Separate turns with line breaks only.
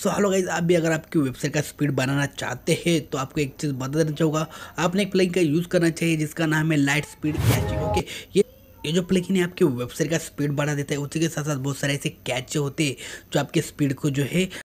So hello guys, आप भी अगर आपकी वेबसाइट का स्पीड बनाना चाहते हैं तो आपको एक चीज़ बता देना चाहूँगा। आपने एक प्लगइन का यूज़ करना चाहिए जिसका नाम है लाइट स्पीड कैची। ओके, ये जो प्लगइन है आपकी वेबसाइट का स्पीड बढ़ा देता है। उसी के साथ साथ बहुत सारे ऐसे कैच होते हैं जो आपके स्पीड को जो है